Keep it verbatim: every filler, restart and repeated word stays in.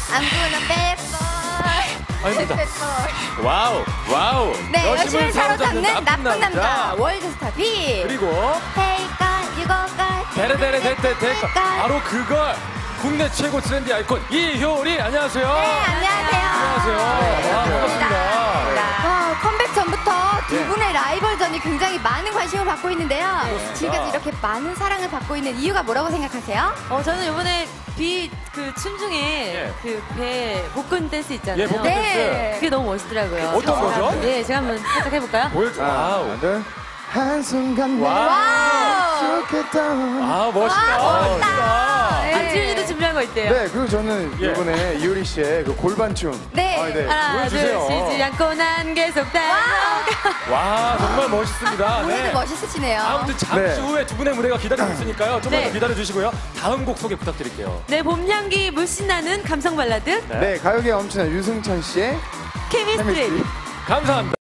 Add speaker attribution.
Speaker 1: I'm gonna bad boy.
Speaker 2: 아닙니다.
Speaker 1: bad boy.
Speaker 2: 와우, 와우.
Speaker 1: 네,
Speaker 2: 여심을
Speaker 1: 여심을 사로잡는
Speaker 2: 사로잡는
Speaker 1: 나쁜
Speaker 2: 나쁜
Speaker 1: 남자,
Speaker 2: 남자.
Speaker 1: 월드스타 B.
Speaker 2: 그리고
Speaker 1: Hey God, you go God.
Speaker 2: 데레데레 데데데 바로 그걸 국내 최고 트렌디 아이콘 이효리 안녕하세요.
Speaker 1: 네, 안녕하세요.
Speaker 2: 안녕하세요. 와, 반갑습니다.
Speaker 1: 와, 컴백 전부터 두
Speaker 2: 예.
Speaker 1: 분의 라이벌전이 굉장히 많은 관심을 받고 있는데요.
Speaker 2: 그렇습니다.
Speaker 1: 지금까지 이렇게 많은 사랑을 받고 있는 이유가 뭐라고 생각하세요?
Speaker 3: 어, 저는 이번에 비 그 춤 중에
Speaker 2: 예.
Speaker 3: 그 배 복근 댄스 있잖아요.
Speaker 2: 예, 복근
Speaker 1: 네.
Speaker 3: 그게 너무 멋있더라고요.
Speaker 2: 어떤
Speaker 3: 제가
Speaker 2: 거죠?
Speaker 3: 한번- 네, 제가 한번 살짝 해볼까요?
Speaker 2: 보여줘. 와우.
Speaker 4: 둘, 한순간
Speaker 2: 와우.
Speaker 4: 좋겠다.
Speaker 2: 아, 멋있다.
Speaker 1: 와, 멋있다. 네.
Speaker 3: 박지윤이도 준비한 거 있대요.
Speaker 4: 네, 그리고 저는
Speaker 2: 예.
Speaker 4: 이번에 이효리 씨의 그 골반춤.
Speaker 1: 네.
Speaker 4: 아, 네.
Speaker 3: 하나, 둘,
Speaker 2: 보여주세요.
Speaker 3: 쉬지 않고 난 계속 달려가.
Speaker 2: 와, 정말 멋있습니다.
Speaker 1: 노래도
Speaker 2: 네.
Speaker 1: 멋있으시네요.
Speaker 2: 아무튼 잠시
Speaker 4: 네.
Speaker 2: 후에 두 분의 무대가 기다리고 있으니까요. 좀만
Speaker 3: 네.
Speaker 2: 더 기다려 주시고요. 다음 곡 소개 부탁드릴게요.
Speaker 3: 네, 봄 향기 물씬 나는 감성 발라드
Speaker 2: 네.
Speaker 4: 네, 가요계 엄청난 유승찬 씨의
Speaker 3: 케미스트리.
Speaker 4: 케미스트리.
Speaker 2: 감사합니다.